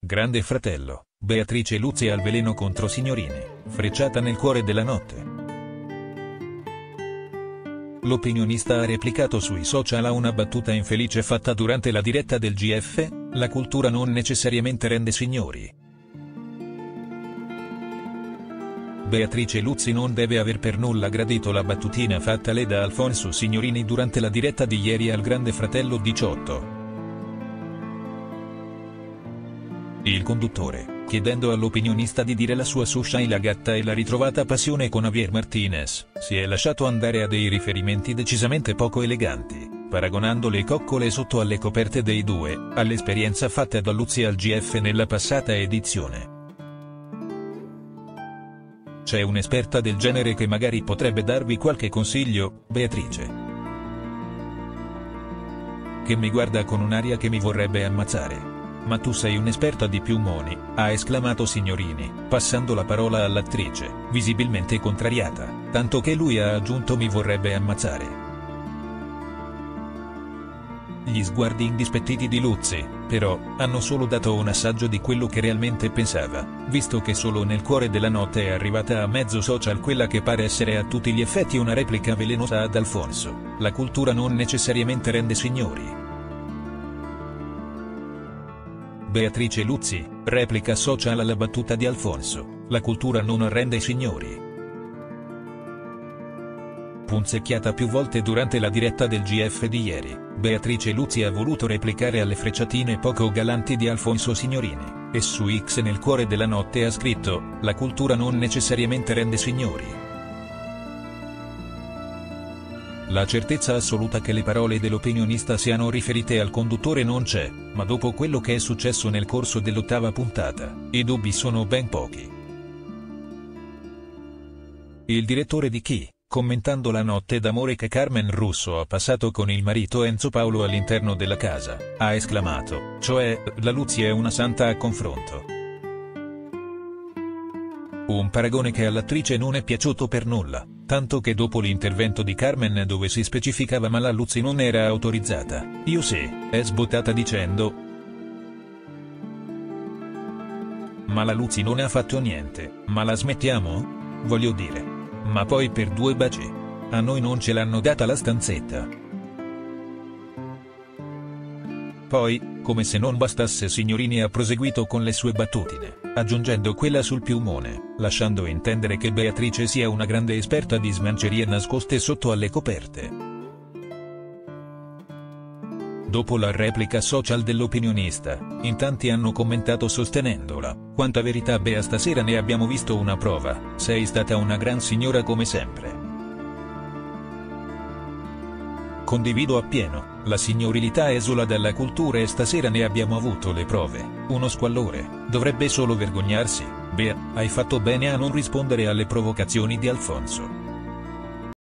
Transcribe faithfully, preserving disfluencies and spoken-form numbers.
Grande Fratello, Beatrice Luzzi al veleno contro Signorini, frecciata nel cuore della notte. L'opinionista ha replicato sui social a una battuta infelice fatta durante la diretta del G F, la cultura non necessariamente rende signori. Beatrice Luzzi non deve aver per nulla gradito la battutina fattale da Alfonso Signorini durante la diretta di ieri al Grande Fratello diciotto. Il conduttore, chiedendo all'opinionista di dire la sua su Shai la gatta e la ritrovata passione con Javier Martinez, si è lasciato andare a dei riferimenti decisamente poco eleganti, paragonando le coccole sotto alle coperte dei due, all'esperienza fatta da Luzzi al G F nella passata edizione. C'è un'esperta del genere che magari potrebbe darvi qualche consiglio, Beatrice. Che mi guarda con un'aria che mi vorrebbe ammazzare. Ma tu sei un'esperta di piumoni, ha esclamato Signorini, passando la parola all'attrice, visibilmente contrariata, tanto che lui ha aggiunto mi vorrebbe ammazzare. Gli sguardi indispettiti di Luzzi, però, hanno solo dato un assaggio di quello che realmente pensava, visto che solo nel cuore della notte è arrivata a mezzo social quella che pare essere a tutti gli effetti una replica velenosa ad Alfonso: la cultura non necessariamente rende signori. Beatrice Luzzi, replica social alla battuta di Alfonso: la cultura non rende signori. Punzecchiata più volte durante la diretta del G F di ieri, Beatrice Luzzi ha voluto replicare alle frecciatine poco galanti di Alfonso Signorini, e su X nel cuore della notte ha scritto: la cultura non necessariamente rende signori. La certezza assoluta che le parole dell'opinionista siano riferite al conduttore non c'è, ma dopo quello che è successo nel corso dell'ottava puntata, i dubbi sono ben pochi. Il direttore di Chi, commentando la notte d'amore che Carmen Russo ha passato con il marito Enzo Paolo all'interno della casa, ha esclamato: cioè, la Luzzi è una santa a confronto. Un paragone che all'attrice non è piaciuto per nulla, tanto che dopo l'intervento di Carmen dove si specificava ma la Luzzi non era autorizzata, io sì, è sbottata dicendo: ma la Luzzi non ha fatto niente, ma la smettiamo? Voglio dire. Ma poi per due baci. A noi non ce l'hanno data la stanzetta. Poi, come se non bastasse, Signorini ha proseguito con le sue battutine, aggiungendo quella sul piumone, lasciando intendere che Beatrice sia una grande esperta di smancerie nascoste sotto alle coperte. Dopo la replica social dell'opinionista, in tanti hanno commentato sostenendola: quanta verità Bea, stasera ne abbiamo visto una prova, sei stata una gran signora come sempre. Condivido appieno, la signorilità esula dalla cultura e stasera ne abbiamo avuto le prove, uno squallore, dovrebbe solo vergognarsi. Bea, hai fatto bene a non rispondere alle provocazioni di Alfonso.